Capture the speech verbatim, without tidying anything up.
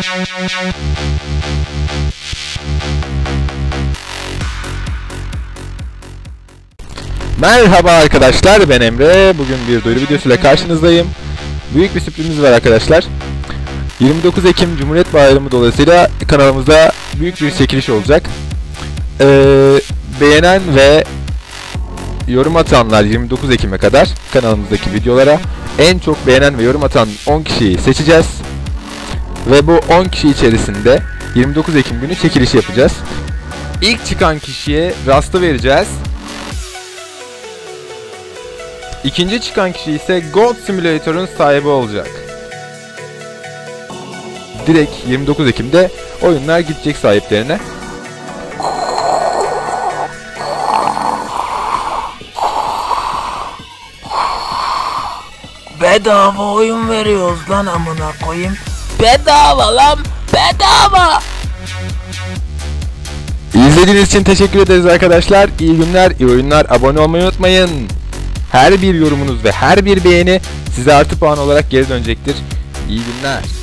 Merhaba arkadaşlar, ben Emre. Bugün bir duyuru videosuyla karşınızdayım. Büyük bir sürprizimiz var arkadaşlar. yirmi dokuz Ekim Cumhuriyet Bayramı dolayısıyla kanalımızda büyük bir çekiliş olacak. Ee, beğenen ve yorum atanlar yirmi dokuz Ekim'e kadar kanalımızdaki videolara en çok beğenen ve yorum atan on kişiyi seçeceğiz. Ve bu on kişi içerisinde yirmi dokuz Ekim günü çekilişi yapacağız. İlk çıkan kişiye rastı vereceğiz. İkinci çıkan kişi ise Gold Simulator'ın sahibi olacak. Direkt yirmi dokuz Ekim'de oyunlar gidecek sahiplerine. Bedava oyun veriyoruz lan amına koyayım. Bedava lan, bedava. İzlediğiniz için teşekkür ederiz arkadaşlar. İyi günler, iyi oyunlar. Abone olmayı unutmayın. Her bir yorumunuz ve her bir beğeni size artı puan olarak geri dönecektir. İyi günler.